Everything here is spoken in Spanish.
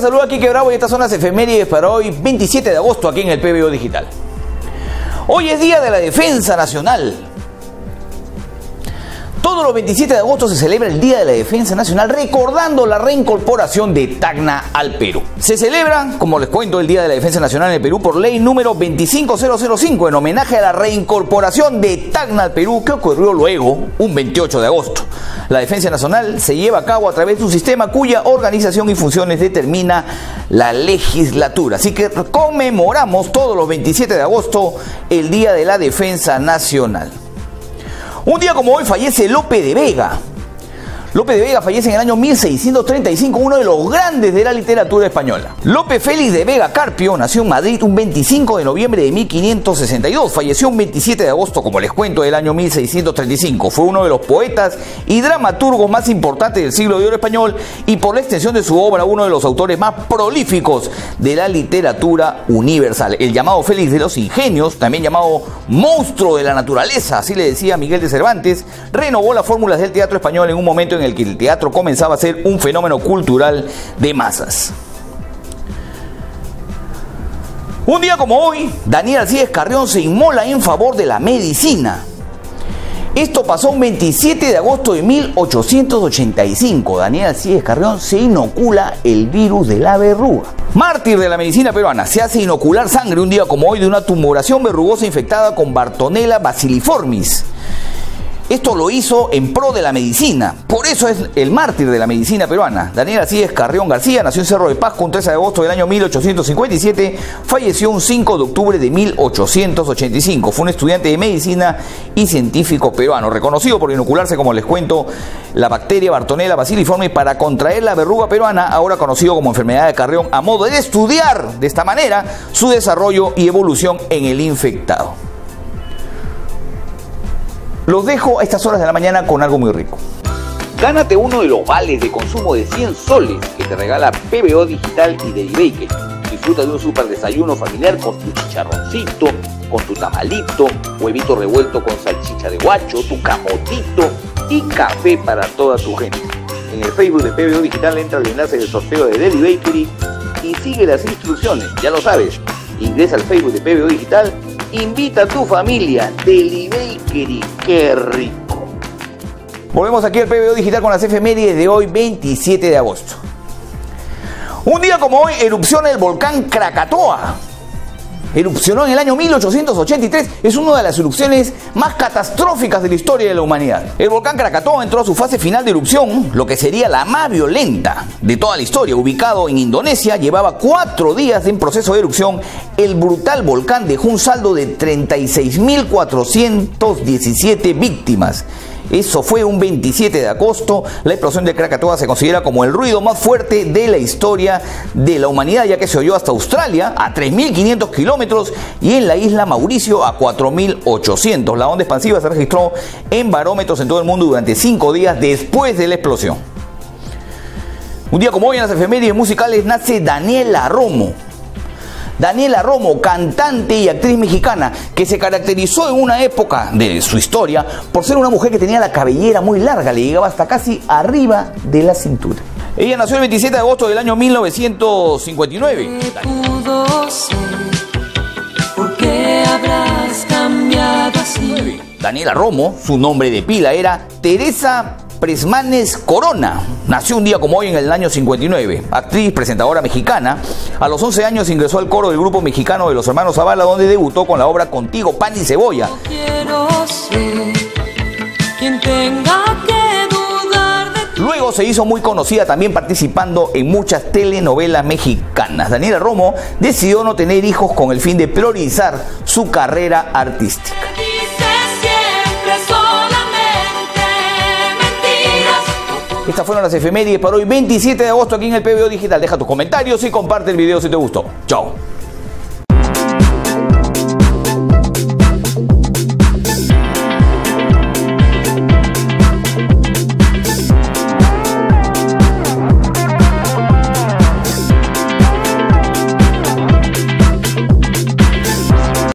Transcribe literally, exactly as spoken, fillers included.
saluda Quique Bravo y estas son las efemérides para hoy, veintisiete de agosto, aquí en el P B O Digital. Hoy es Día de la Defensa Nacional. Todos los veintisiete de agosto se celebra el Día de la Defensa Nacional, recordando la reincorporación de Tacna al Perú. Se celebra, como les cuento, el Día de la Defensa Nacional en el Perú por ley número veinticinco mil cinco, en homenaje a la reincorporación de Tacna al Perú, que ocurrió luego, un veintiocho de agosto. La defensa nacional se lleva a cabo a través de un sistema cuya organización y funciones determina la legislatura. Así que conmemoramos todos los veintisiete de agosto el Día de la Defensa Nacional. Un día como hoy fallece Lope de Vega. Lope de Vega fallece en el año mil seiscientos treinta y cinco, uno de los grandes de la literatura española. Lope Félix de Vega Carpio nació en Madrid un veinticinco de noviembre de mil quinientos sesenta y dos. Falleció un veintisiete de agosto, como les cuento, del año mil seiscientos treinta y cinco. Fue uno de los poetas y dramaturgos más importantes del siglo de oro español y, por la extensión de su obra, uno de los autores más prolíficos de la literatura universal. El llamado Félix de los Ingenios, también llamado monstruo de la naturaleza, así le decía Miguel de Cervantes, renovó las fórmulas del teatro español en un momento en en el que el teatro comenzaba a ser un fenómeno cultural de masas. Un día como hoy, Daniel Alcides Carrión se inmola en favor de la medicina. Esto pasó un veintisiete de agosto de mil ochocientos ochenta y cinco. Daniel Alcides Carrión se inocula el virus de la verruga. Mártir de la medicina peruana, se hace inocular sangre un día como hoy de una tumoración verrugosa infectada con Bartonella bacilliformis. Esto lo hizo en pro de la medicina, por eso es el mártir de la medicina peruana. Daniel Alcides Carrión García nació en Cerro de Pasco un trece de agosto del año mil ochocientos cincuenta y siete, falleció un cinco de octubre de mil ochocientos ochenta y cinco. Fue un estudiante de medicina y científico peruano, reconocido por inocularse, como les cuento, la bacteria Bartonella bacilliformis para contraer la verruga peruana, ahora conocido como enfermedad de Carrión, a modo de estudiar de esta manera su desarrollo y evolución en el infectado. Los dejo a estas horas de la mañana con algo muy rico. Gánate uno de los vales de consumo de cien soles que te regala P B O Digital y Deli Bakery. Disfruta de un super desayuno familiar con tu chicharroncito, con tu tamalito, huevito revuelto con salchicha de guacho, tu camotito y café para toda tu gente. En el Facebook de P B O Digital entra al enlace del sorteo de Deli Bakery y sigue las instrucciones. Ya lo sabes, ingresa al Facebook de P B O Digital. Invita a tu familia, Deli Bakery, qué rico. Volvemos aquí al P B O Digital con las efemérides de hoy, veintisiete de agosto. Un día como hoy erupciona el volcán Krakatoa. Erupcionó en el año mil ochocientos ochenta y tres, es una de las erupciones más catastróficas de la historia de la humanidad. El volcán Krakatoa entró a su fase final de erupción, lo que sería la más violenta de toda la historia. Ubicado en Indonesia, llevaba cuatro días en proceso de erupción. El brutal volcán dejó un saldo de treinta y seis mil cuatrocientas diecisiete víctimas. Eso fue un veintisiete de agosto. La explosión de Krakatoa se considera como el ruido más fuerte de la historia de la humanidad, ya que se oyó hasta Australia a tres mil quinientos kilómetros y en la isla Mauricio a cuatro mil ochocientos. La onda expansiva se registró en barómetros en todo el mundo durante cinco días después de la explosión. Un día como hoy en las efemérides musicales nace Daniela Romo. Daniela Romo, cantante y actriz mexicana, que se caracterizó en una época de su historia por ser una mujer que tenía la cabellera muy larga, le llegaba hasta casi arriba de la cintura. Ella nació el veintisiete de agosto del año mil novecientos cincuenta y nueve. Pudo ser, ¿por qué habrás cambiado así? Daniela Romo, su nombre de pila era Teresa Presmanes Corona. Nació un día como hoy en el año cincuenta y nueve. Actriz, presentadora mexicana. A los once años ingresó al coro del grupo mexicano de los Hermanos Zavala, donde debutó con la obra Contigo, Pan y Cebolla. No quiero ser quien tenga que dudar de ti. Luego se hizo muy conocida también participando en muchas telenovelas mexicanas. Daniela Romo decidió no tener hijos con el fin de priorizar su carrera artística. Estas fueron las efemérides para hoy, veintisiete de agosto, aquí en el P B O Digital. Deja tus comentarios y comparte el video si te gustó. Chao.